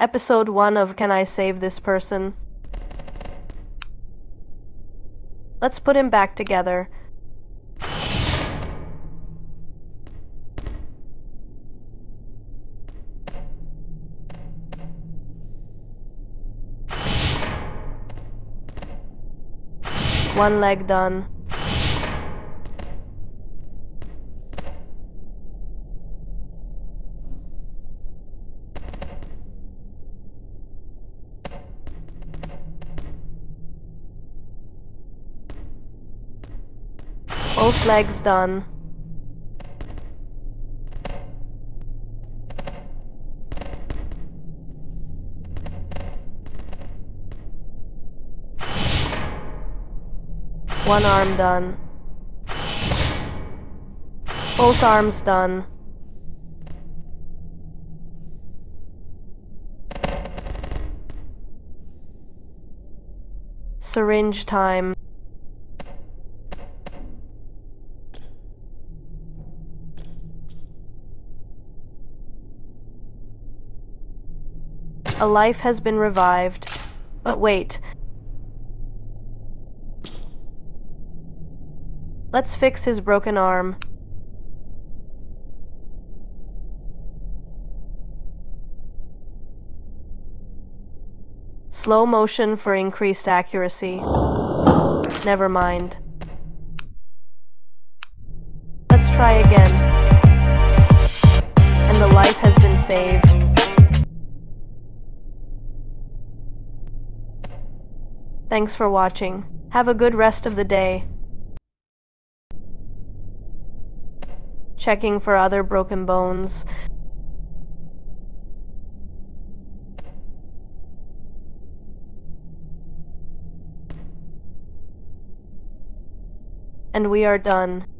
Episode 1 of Can I Save This Person? Let's put him back together. One leg done. Both legs done. One arm done. Both arms done. Syringe time. A life has been revived. But wait. Let's fix his broken arm. Slow motion for increased accuracy. Never mind. Let's try again. And the life has been saved. Thanks for watching. Have a good rest of the day. Checking for other broken bones. And we are done.